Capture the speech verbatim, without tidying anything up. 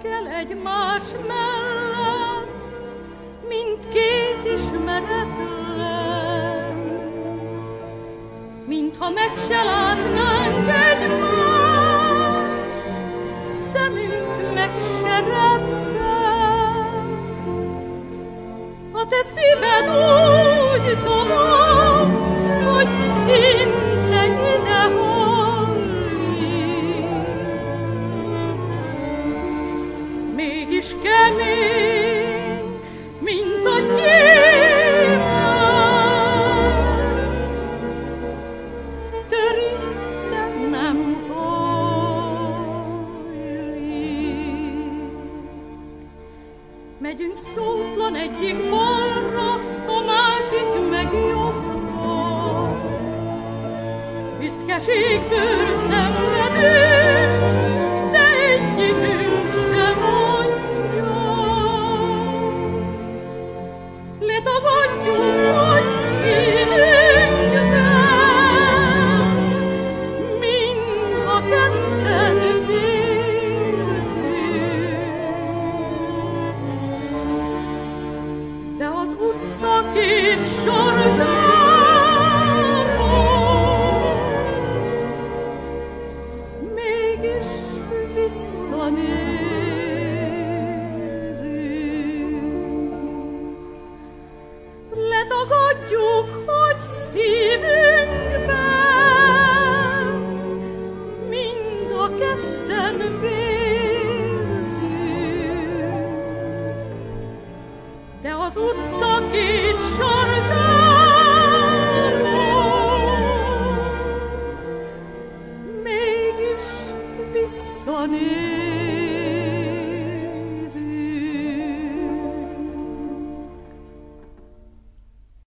el egymás mellett, mint két ismeretlen, mintha meg se látnánk egymást, szemünk meg se rebben. A te szíved úgy dobog, hogy szinte ide hallik, mégis kemény, mint a gyémánt, törik, de nem hajlik. Megyünk szótlan egyik balra, a másik meg jobbra, büszkeségből